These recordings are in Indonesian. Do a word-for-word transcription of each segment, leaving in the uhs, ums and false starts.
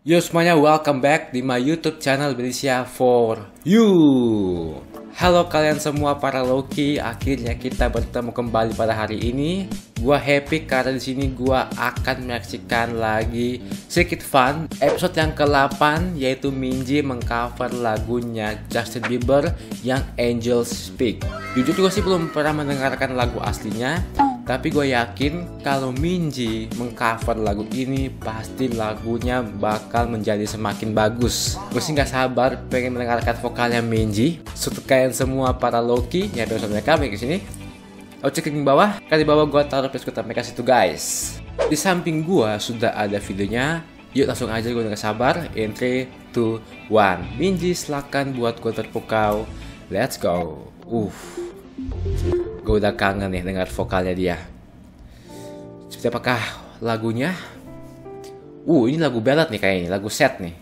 Yo semuanya, welcome back di my YouTube channel Belisia for you. Halo kalian semua para Loki, akhirnya kita bertemu kembali pada hari ini. Gua happy karena di sini gua akan menyaksikan lagi sedikit fun episode yang ke delapan, yaitu Minji mengcover lagunya Justin Bieber yang Angels Speak. Jujur gue sih belum pernah mendengarkan lagu aslinya, tapi gue yakin kalau Minji mengcover lagu ini pasti lagunya bakal menjadi semakin bagus. Gue sih gak sabar pengen mendengarkan vokalnya Minji. So untuk kalian semua para Loki yang ada bersama kami ke sini, oh cek di bawah, kan di bawah gue taruh preskripsi mereka situ guys. Di samping gue sudah ada videonya. Yuk langsung aja, gue gak sabar. In three, two, one. Minji silakan buat gue terpukau. Let's go. Uh, gue udah kangen nih dengar vokalnya dia. Seperti apakah lagunya? Uh, ini lagu ballad nih kayaknya, lagu sad nih.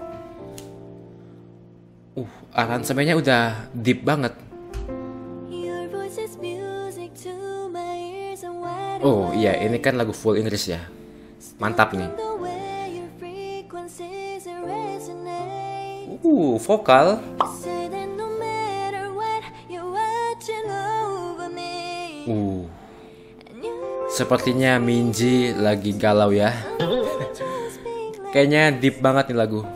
Uh, aransemennya udah deep banget. Oh iya, ini kan lagu full Inggris ya. Mantap nih. Uh, vokal. Uh, sepertinya Minji lagi galau ya. Kayaknya deep banget nih lagu.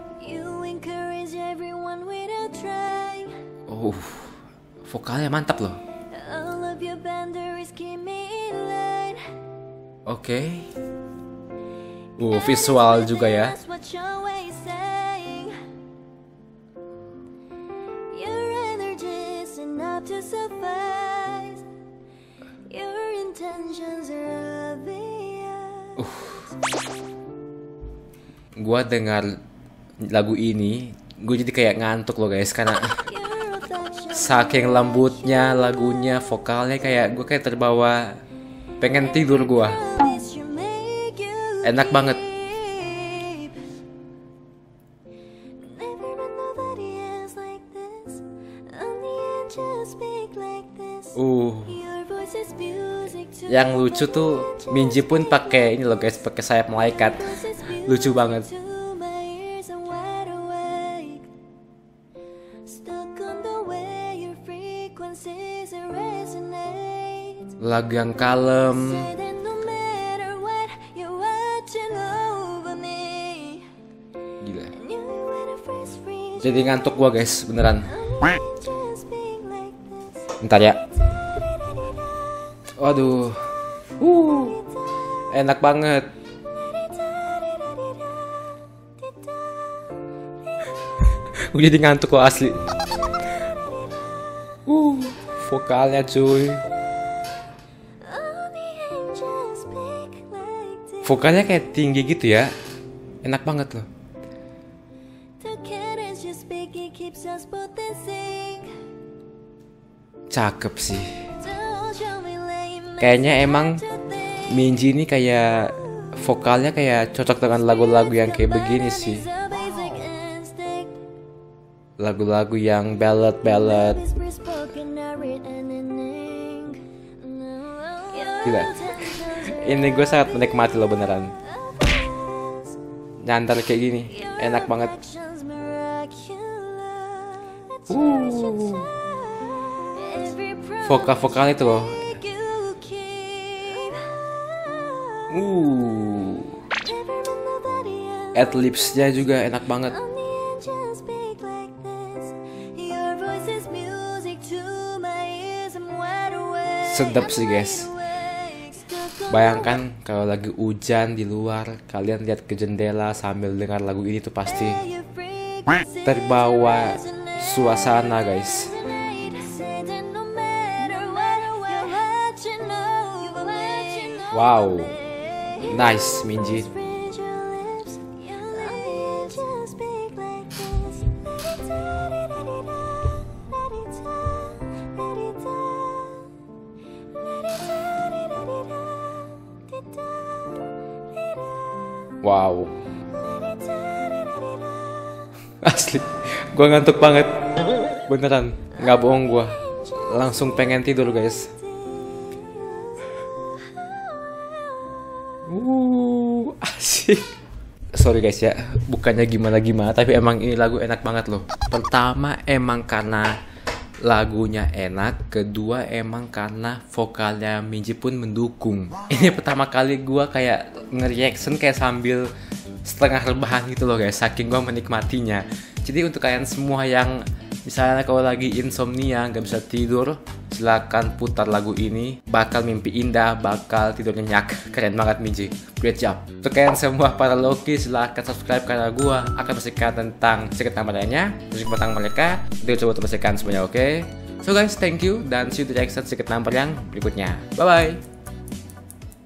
Uh, vokalnya mantap loh. Oke. Okay. Uh, visual juga ya. Uh. Gua dengar lagu ini, gue jadi kayak ngantuk loh guys, karena saking lembutnya lagunya, vokalnya kayak gue kayak terbawa, pengen tidur gua. Enak banget. Uh. Yang lucu tuh Minji pun pakai ini loh guys, pakai sayap malaikat. Lucu banget. Lagu yang kalem. Gila. Jadi ngantuk gua guys, beneran. Bentar ya. Waduh. Uh. Enak banget. Gue jadi ngantuk kok asli. Uh, vokalnya cuy. Vokalnya kayak tinggi gitu ya. Enak banget loh. Cakep sih. Kayaknya emang Minji ini kayak vokalnya kayak cocok dengan lagu-lagu yang kayak begini sih. Lagu-lagu yang ballad-ballad. Gila. Ini gue sangat menikmati loh beneran. Nyantar kayak gini, enak banget. Uh. Vokal-vokal itu loh. Uh. Adlibsnya juga enak banget. Sedap sih guys. Bayangkan kalau lagi hujan di luar, kalian lihat ke jendela sambil dengar lagu ini tuh pasti terbawa suasana guys. Wow, nice Minji. Wow. Asli, gue ngantuk banget. Beneran, nggak bohong gue. Langsung pengen tidur guys. Uh, asik. sorry guys ya, bukannya gimana-gimana, tapi emang ini lagu enak banget loh. Pertama emang karena lagunya enak, kedua emang karena vokalnya Minji pun mendukung. Ini pertama kali gue kayak nge-reaction kayak sambil setengah rebahan gitu loh guys, saking gue menikmatinya. Jadi untuk kalian semua yang misalnya kalau lagi insomnia, nggak bisa tidur, silakan putar lagu ini, bakal mimpi indah, bakal tidur nyenyak. Keren banget Minji, great job. Untuk kalian semua para Loki, silakan subscribe karena gue akan bersihkan tentang secret number lainnya, musik tentang mereka, dia coba untuk bersihkan semuanya, oke? Okay? So guys, thank you dan see you di reaction secret number yang berikutnya. Bye bye.